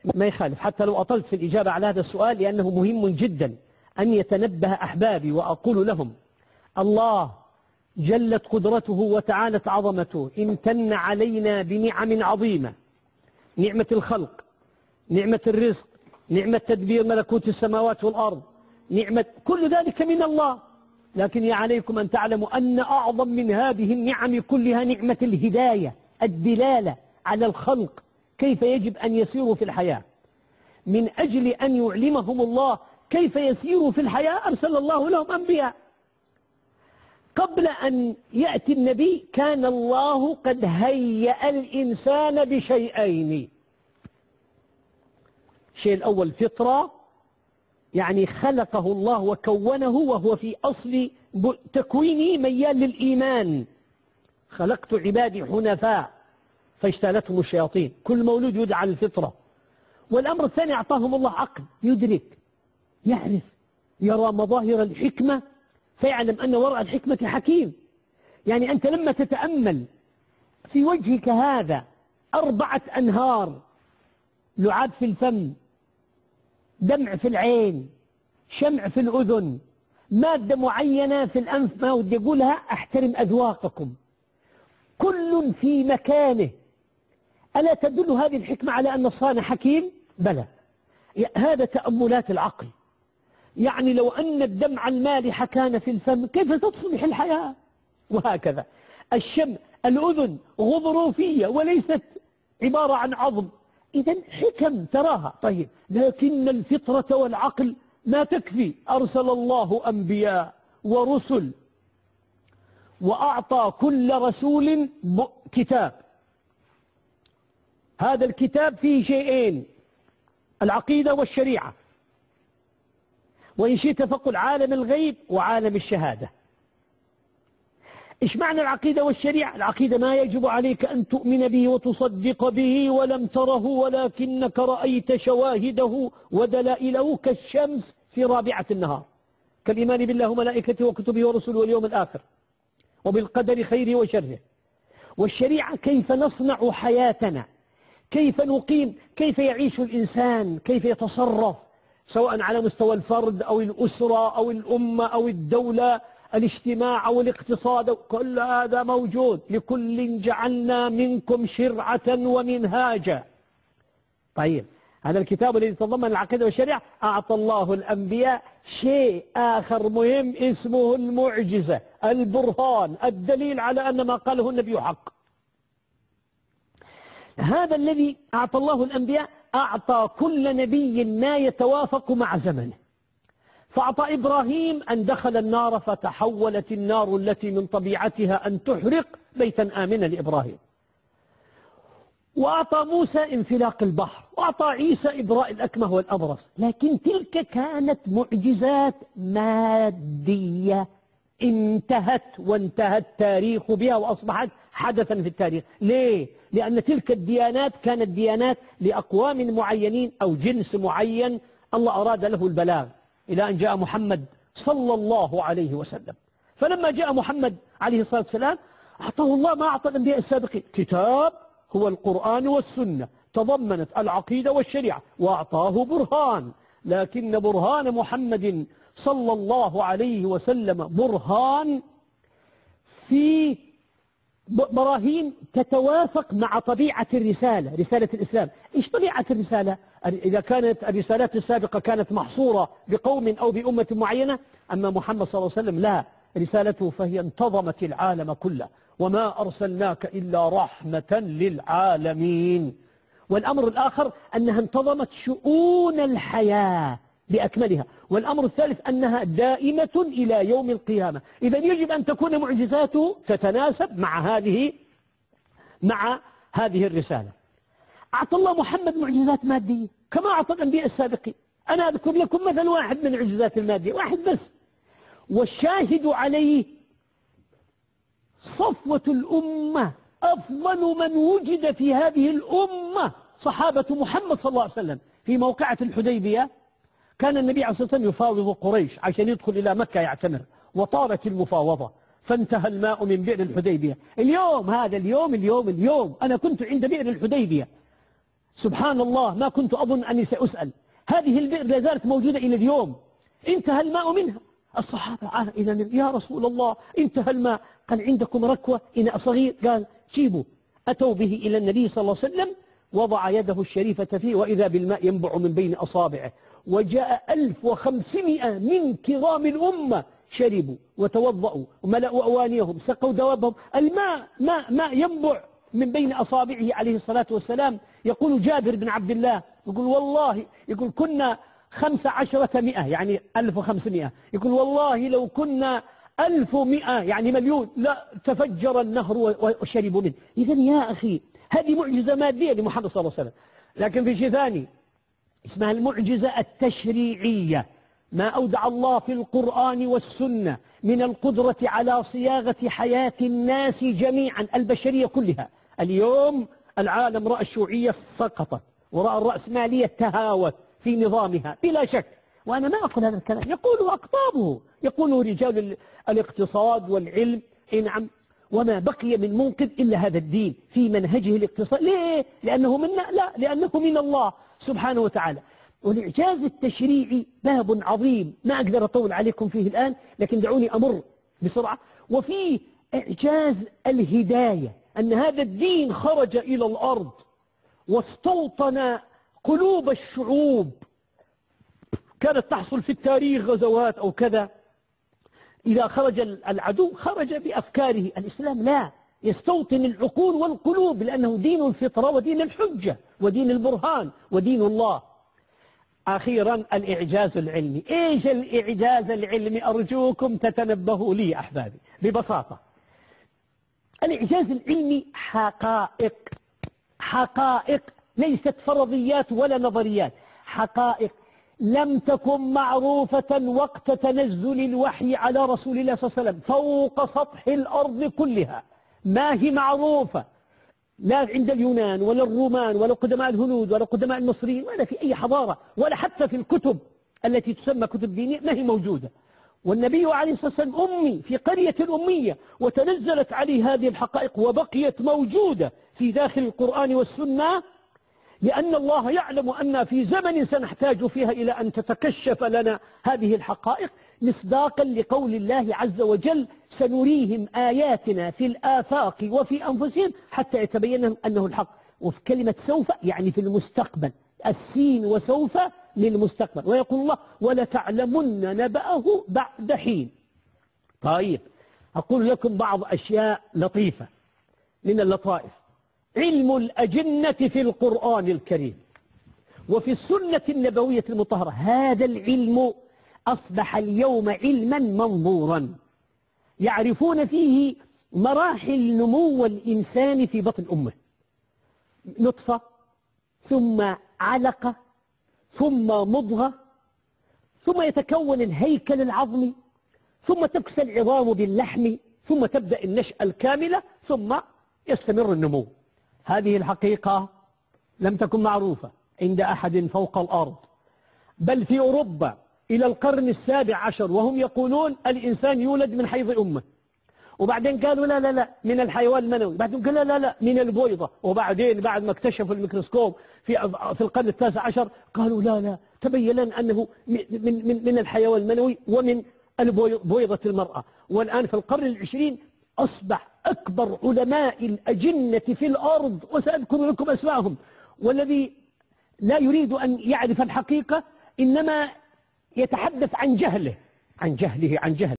ما يخالف حتى لو أطلت في الإجابة على هذا السؤال، لأنه مهم جدا أن يتنبه أحبابي وأقول لهم: الله جلت قدرته وتعالت عظمته امتن علينا بنعم عظيمة، نعمة الخلق، نعمة الرزق، نعمة تدبير ملكوت السماوات والأرض، نعمة كل ذلك من الله. لكن عليكم أن تعلموا أن أعظم من هذه النعم كلها نعمة الهداية، الدلالة على الخلق كيف يجب أن يسيروا في الحياة. من أجل أن يعلمهم الله كيف يسيروا في الحياة أرسل الله لهم أنبياء. قبل أن يأتي النبي كان الله قد هيأ الإنسان بشيئين: الشيء الأول فطرة، يعني خلقه الله وكونه وهو في أصل تكوينه ميال للإيمان، خلقت عبادي حنفاء فاجتالتهم الشياطين، كل مولود يدعى على الفطرة. والأمر الثاني أعطاهم الله عقل يدرك، يعرف، يرى مظاهر الحكمة فيعلم أن وراء الحكمة حكيم. يعني أنت لما تتأمل في وجهك هذا 4 أنهار، لعاب في الفم، دمع في العين، شمع في الأذن، مادة معينة في الأنف، ما ودي أقولها، أحترم أذواقكم، كل في مكانه. ألا تدل هذه الحكمة على أن الصانع حكيم؟ بلى، هذا تأملات العقل. يعني لو أن الدمع المالح كان في الفم كيف تصبح الحياة؟ وهكذا الشمع، الأذن غضروفية وليست عبارة عن عظم، إذا حكم تراها. طيب، لكن الفطرة والعقل ما تكفي، أرسل الله أنبياء ورسل، وأعطى كل رسول كتاب. هذا الكتاب فيه شيئين: العقيدة والشريعة، وإن شئت فقل عالم الغيب وعالم الشهادة. إيش معنى العقيدة والشريعة؟ العقيدة ما يجب عليك أن تؤمن به وتصدق به ولم تره ولكنك رأيت شواهده ودلائله كالشمس في رابعة النهار، كالإيمان بالله وملائكته وكتبه ورسله واليوم الآخر وبالقدر خيره وشره. والشريعة كيف نصنع حياتنا، كيف نقيم، كيف يعيش الإنسان، كيف يتصرف، سواء على مستوى الفرد أو الأسرة أو الأمة أو الدولة، الاجتماع أو الاقتصاد، كل هذا موجود. لكل جعلنا منكم شرعة ومنهاجا. طيب، هذا الكتاب الذي تضمن العقيدة والشريعة أعطى الله الأنبياء شيء آخر مهم اسمه المعجزة، البرهان، الدليل على أن ما قاله النبي حق. هذا الذي أعطى الله الأنبياء أعطى كل نبي ما يتوافق مع زمنه. فأعطى إبراهيم أن دخل النار فتحولت النار التي من طبيعتها أن تحرق بيتا آمنا لإبراهيم. وأعطى موسى انفلاق البحر، وأعطى عيسى إبراء الأكمه والأبرص. لكن تلك كانت معجزات مادية انتهت، وانتهى التاريخ بها وأصبحت حدثا في التاريخ. ليه؟ لأن تلك الديانات كانت ديانات لأقوام معينين أو جنس معين، الله أراد له البلاغ إلى أن جاء محمد صلى الله عليه وسلم. فلما جاء محمد عليه الصلاة والسلام أعطاه الله ما أعطى الأنبياء السابقين، كتاب هو القرآن والسنة تضمنت العقيدة والشريعة، وأعطاه برهان. لكن برهان محمد صلى الله عليه وسلم برهان في براهين تتوافق مع طبيعة الرسالة، رسالة الإسلام. إيش طبيعة الرسالة؟ إذا كانت الرسالات السابقة كانت محصورة بقوم أو بأمة معينة، أما محمد صلى الله عليه وسلم لا، رسالته فهي انتظمت العالم كله، وما أرسلناك إلا رحمة للعالمين. والأمر الآخر أنها انتظمت شؤون الحياة بأكملها. والأمر الثالث أنها دائمة إلى يوم القيامة. إذا يجب أن تكون معجزاته تتناسب مع هذه الرسالة. أعطى الله محمد معجزات مادية كما أعطى الأنبياء السابقين. أنا أذكر لكم مثلا واحد من المعجزات المادية، واحد بس، والشاهد عليه صفوة الأمة، أفضل من وجد في هذه الأمة صحابة محمد صلى الله عليه وسلم. في موقعة الحديبية كان النبي عليه الصلاة والسلام يفاوض قريش عشان يدخل إلى مكة يعتمر، وطالت المفاوضة فانتهى الماء من بئر الحديبية. اليوم هذا اليوم أنا كنت عند بئر الحديبية، سبحان الله، ما كنت أظن أني سأسأل. هذه البئر لا زالت موجودة إلى اليوم، انتهى الماء منها. الصحابة إذا يا رسول الله انتهى الماء، قال عندكم ركوة إناء صغير؟ قال جيبوا. أتوا به إلى النبي صلى الله عليه وسلم، وضع يده الشريفة فيه وإذا بالماء ينبع من بين أصابعه. وجاء 1500 من كرام الأمة شربوا وتوضأوا وملأوا أوانيهم، سقوا دوابهم، الماء ماء ينبع من بين أصابعه عليه الصلاة والسلام. يقول جابر بن عبد الله، يقول والله، يقول كنا 1500 يعني 1500، يقول والله لو كنا 1100 يعني مليون لا تفجر النهر وشربوا منه. إذا يا أخي هذه معجزة مادية لمحمد صلى الله عليه وسلم. لكن في شيء ثاني اسمها المعجزة التشريعية، ما أودع الله في القرآن والسنة من القدرة على صياغة حياة الناس جميعا، البشرية كلها. اليوم العالم رأى الشيوعية سقطت، ورأى الرأسمالية تهاوت في نظامها بلا شك، وأنا ما أقول هذا الكلام، يقوله أقطابه، يقوله رجال الاقتصاد والعلم. نعم، وما بقي من منقذ إلا هذا الدين في منهجه الاقتصاد. ليه؟ لأنه منا؟ لا، لأنه من الله سبحانه وتعالى. والإعجاز التشريعي باب عظيم ما أقدر أطول عليكم فيه الآن، لكن دعوني أمر بسرعة. وفيه إعجاز الهداية، أن هذا الدين خرج إلى الأرض واستوطن قلوب الشعوب. كانت تحصل في التاريخ غزوات أو كذا، إذا خرج العدو خرج بأفكاره. الإسلام لا، يستوطن العقول والقلوب، لأنه دين الفطرة ودين الحجة ودين البرهان ودين الله. أخيرا الإعجاز العلمي. إيش الإعجاز العلمي؟ أرجوكم تتنبهوا لي أحبابي ببساطة. الإعجاز العلمي حقائق ليست فرضيات ولا نظريات، حقائق لم تكن معروفة وقت تنزل الوحي على رسول الله صلى الله عليه وسلم فوق سطح الأرض كلها، ما هي معروفة لا عند اليونان ولا الرومان ولا قدماء الهنود ولا قدماء المصريين ولا في أي حضارة، ولا حتى في الكتب التي تسمى كتب دينية ما هي موجودة. والنبي عليه الصلاة والسلام أمي في قرية أمية، وتنزلت عليه هذه الحقائق وبقيت موجودة في داخل القرآن والسنة، لأن الله يعلم أن في زمن سنحتاج فيها إلى أن تتكشف لنا هذه الحقائق، مصداقا لقول الله عز وجل: سنريهم آياتنا في الآفاق وفي أنفسهم حتى يتبين لهم أنه الحق. وفي كلمة سوف يعني في المستقبل، السين وسوف للمستقبل. ويقول الله: ولتعلمن نبأه بعد حين. طيب، أقول لكم بعض أشياء لطيفة من اللطائف. علم الأجنة في القرآن الكريم وفي السنة النبوية المطهرة، هذا العلم أصبح اليوم علما منظورا، يعرفون فيه مراحل نمو الإنسان في بطن أمه، نطفة ثم علقة ثم مضغة ثم يتكون الهيكل العظمي ثم تكسى العظام باللحم ثم تبدأ النشأة الكاملة ثم يستمر النمو. هذه الحقيقة لم تكن معروفة عند أحد فوق الأرض، بل في أوروبا إلى القرن السابع عشر وهم يقولون الإنسان يولد من حيض أمه، وبعدين قالوا لا لا لا من الحيوان المنوي، بعدين قالوا لا لا من البويضة، وبعدين بعد ما اكتشفوا الميكروسكوب في القرن التاسع عشر قالوا لا لا تبين لنا أنه من الحيوان المنوي ومن بويضة المرأة. والآن في القرن العشرين أصبح أكبر علماء الأجنة في الأرض، وسأذكر لكم أسماءهم، والذي لا يريد أن يعرف الحقيقة إنما يتحدث عن جهله.